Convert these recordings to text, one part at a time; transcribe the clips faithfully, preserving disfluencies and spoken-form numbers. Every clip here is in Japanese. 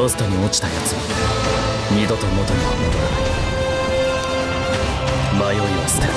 ロストに落ちたやつは二度と元には戻らない。迷いは捨てろ。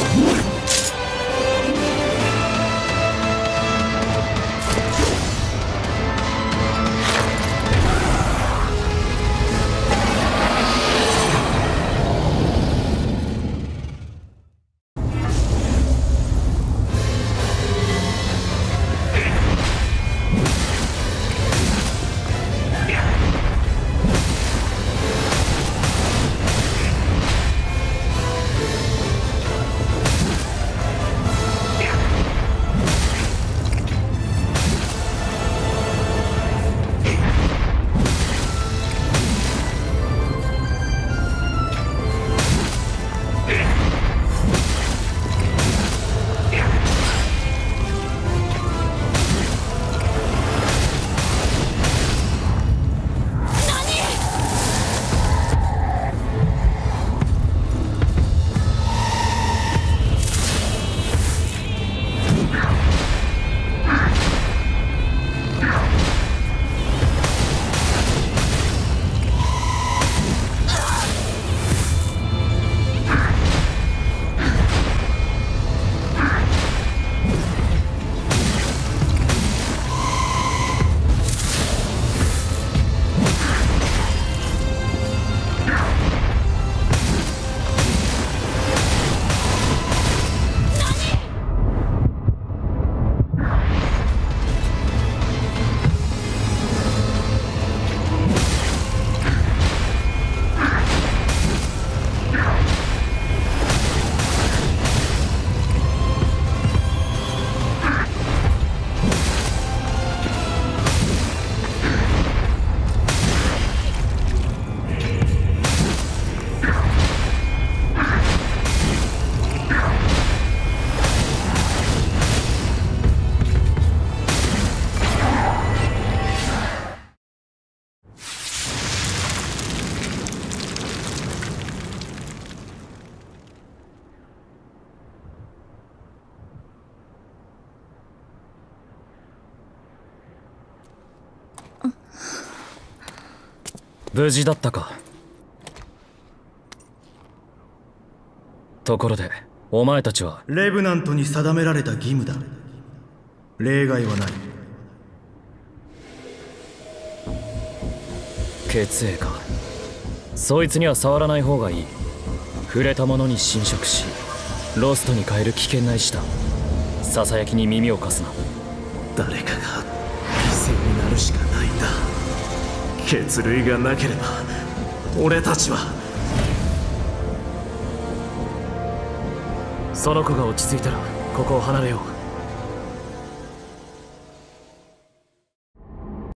無事だったか。ところでお前たちは。 レブナントに定められた義務だ。例外はない。 血液か。そいつには触らない方がいい。触れたものに侵食しロストに変える危険な石だ。ささやきに耳を貸すな。 誰かが犠牲になるしかないんだ。血類がなければ俺たちは。 その子が落ち着いたらここを離れよう。